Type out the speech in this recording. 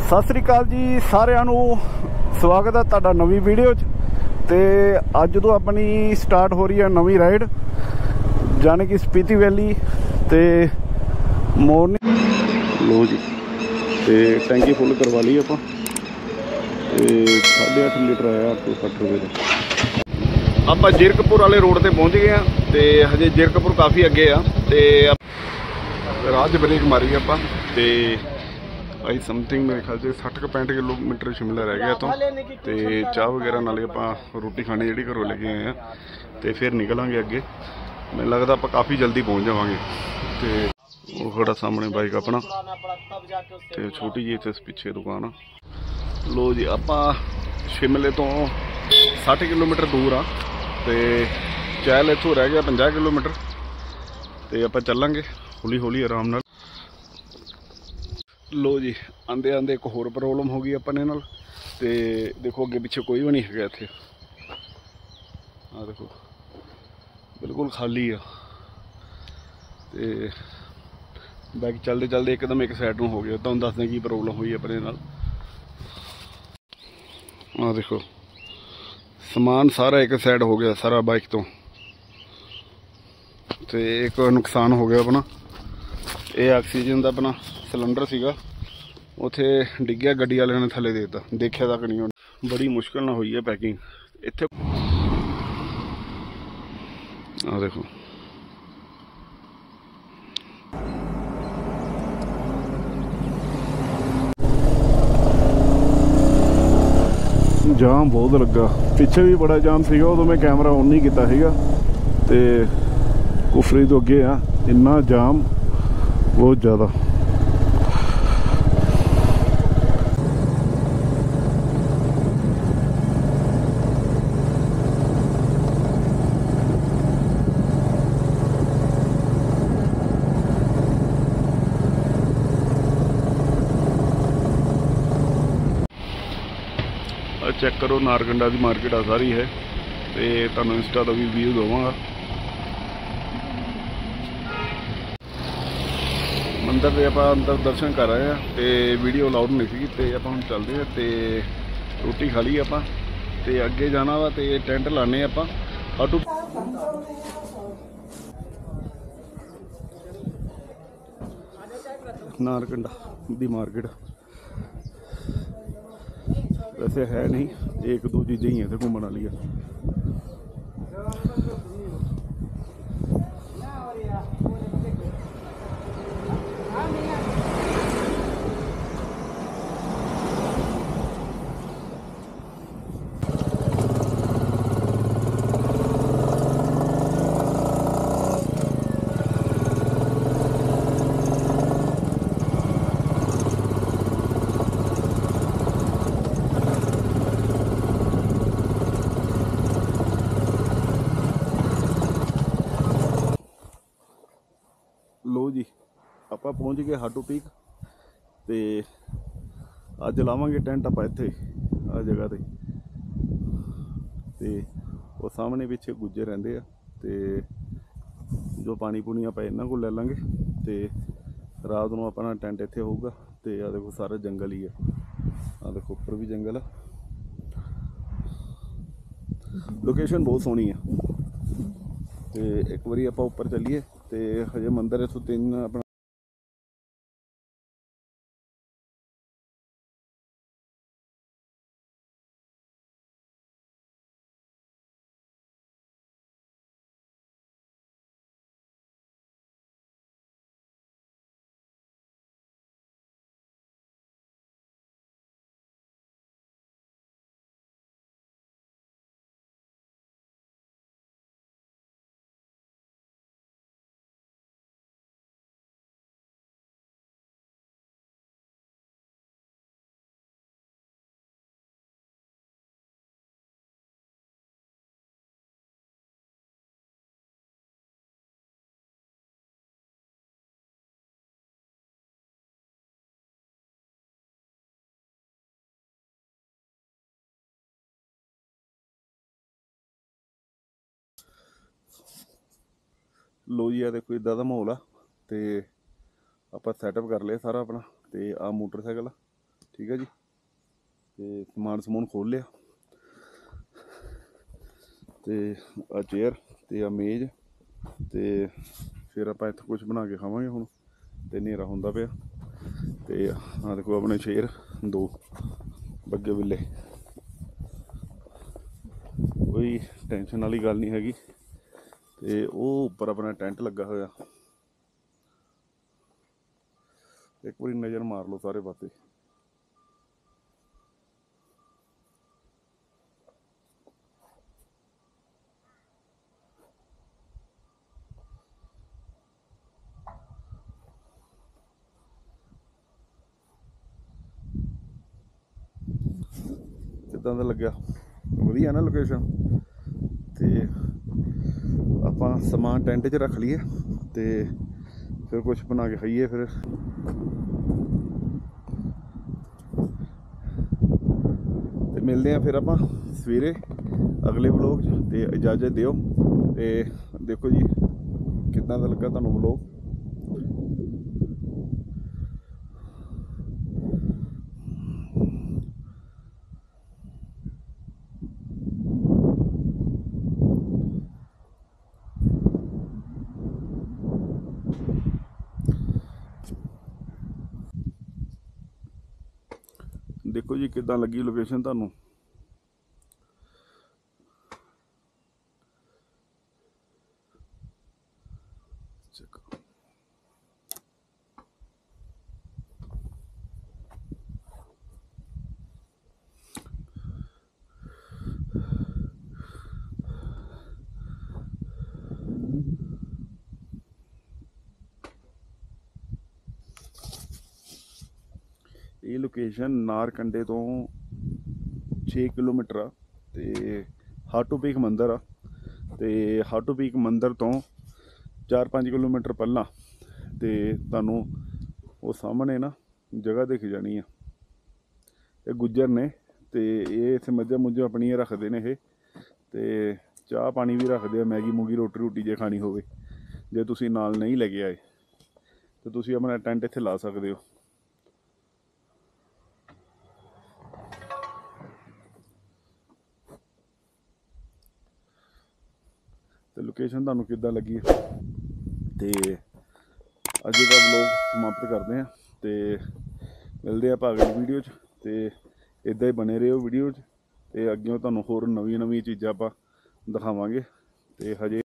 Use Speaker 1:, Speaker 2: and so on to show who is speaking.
Speaker 1: सत श्री अकाल जी सारिਆਂ ਨੂੰ स्वागत है ਤੁਹਾਡਾ नवी वीडियो ਤੇ ਅੱਜ ਤੋਂ ਆਪਣੀ स्टार्ट हो रही है नवी राइड जाने की स्पीति वैली ते मॉर्निंग लो जी ते टैंकी फुल करवा ली आप 8.5 लीटर आया 860 रुपये का। आप जीरकपुर वाले रोड पर पहुँच गए हैं तो हजे जीरकपुर काफ़ी अगे आ राह ब्रेक मारी आप आई समथिंग मेरे ख्याल से 60-65 किलोमीटर शिमला रह गया तो चाह वगैरह नाले आप रोटी खाने जी घरों लेके आए हैं तो फिर निकलांगे अगे। मैं लगता आप काफ़ी जल्दी पहुँच जावांगे। तो वो खड़ा सामने बाइक अपना तो छोटी जी इस पिछे दुकान आ। लो जी आप शिमले तो 60 किलोमीटर दूर हाँ तो चैल इतों रह गया 50 किलोमीटर तो आप चलांगे हौली हौली आराम नाल। लो जी आंदे आंदे एक होर प्रॉब्लम हो गई अपने नाल ते देखो अगे पिछे कोई भी नहीं है इत्थे। आ देखो बिल्कुल खाली आ ते बाइक चलते चलते एकदम एक साइड में हो गया। तुहानूं दसदे की प्रॉब्लम हुई अपने नाल। आ देखो समान सारा एक साइड हो गया सारा बाइक तो एक नुकसान हो गया अपना ये ऑक्सीजन का अपना सिलेंडर सीगा उत्थे डिग्गिया गड्डी वाले ने थले देता देखा तक नहीं होना। बड़ी मुश्किल ना हुई है पैकिंग इत्थे। आ देखो जाम बहुत लगा पिछे भी बड़ा जाम सीगा उदों मैं कैमरा ऑन नहीं किया सीगा ते कुफरी तो अगे आ इन्ना जाम बहुत ज़्यादा। चेक करो नारकंडा की मार्केट आ सारी है तो तुहानूं इंस्टा का भी व्यू दवांगा। मंदिर के आप अंदर दर्शन कर रहे हैं तो वीडियो अलाउड नहीं सी तो आप हम चलते हैं तो रोटी खा ली आप तो अगे जाना वा तो टेंट लाने आप हाटू नारकंडा की मार्केट वैसे है नहीं एक दो चीज़ें ही है इतने घूमने वाली। लो जी आप पहुँच गए हाटू पीक तो अज लावांगे टेंट आप इत्थे आ जगह ते वो सामने पिछे गुज्जे रहंदे आ ते जो पानी पूनी आप इन्हां को ले लांगे तो रात को अपना टेंट इत्थे होऊगा। तो आ देखो सारा जंगल ही है आ देखो उपर भी जंगल है लोकेशन बहुत सोहनी है। तो एक बारी आप उपर चलीए तो हजे मंदिर इथों 3 अपना लो जी आ देखो इदा का माहौल आ तो आप सैटअप कर लिया सारा अपना। तो आ मोटरसाइकिल ठीक है जी। तो समान खोल लिया, तो आ चेयर तो आ मेज़, तो फिर आप इत्थे कुछ बना के खावांगे हुण, तो हनेरा हुंदा पिया। तो आ देखो अपने शेर दो बग्गे बिल्ले, कोई टेंशन वाली गल नहीं हैगी। तो वो उपर अपना टेंट लगा होया, एक बार नज़र मार लो सारे पासे। किदां दा लग्या? वधिया ना लोकेशन। तो आपां समान टेंट च रख लीए, तो फिर कुछ बना के खाइए। फिर तो मिलते हैं फिर आपां सवेरे अगले व्लॉग च। तो इजाजत दिओ, तो देखो जी किदां दा लगा तुहानूं व्लॉग। देखो जी किदां लगी लोकेशन तुहानूं। ये लोकेशन नारकंडे तो 6 किलोमीटर आ। ते हाटू पीक मंदिर आ, ते हाटू पीक मंदिर तो 4-5 किलोमीटर पहला ते तुहानूं वो सामने ना जगह दिख जानी है। ये गुज्जर ने, ते ये इत्थे मज्झां मुज्झां अपनियां रखदे ने। ते चाह पानी भी रखदे आ, मैगी मूगी रोटी रूटी जे खानी होवे, जे तुसीं नाल नहीं लैके आए तो तुसीं अपना टेंट इत्थे ला सकदे हो। तो लोकेशन तुहानूं किद्दां लगी? तो अज का व्लॉग समाप्त करते हैं, तो मिलते हैं अगली वीडियो च। तो इदां ही बने रहो वीडियो च, तो अग्गें तुहानूं होर नवीं चीज़ां आपां दिखावांगे। तो हजे